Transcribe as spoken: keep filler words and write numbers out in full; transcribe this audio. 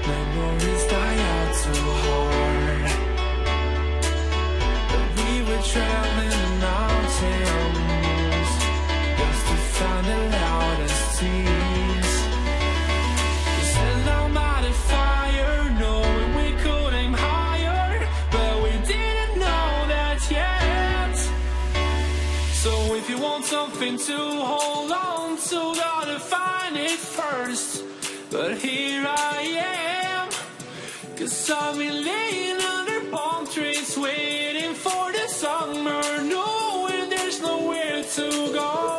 Memories die out too hard. But we were traveling the mountains just to find the loudest tears. We set our mind at fire, knowing we could aim higher, but we didn't know that yet. So if you want something to hold on to, gotta find it first. But here I am, 'cause I've been laying under palm trees, waiting for the summer, knowing there's nowhere to go.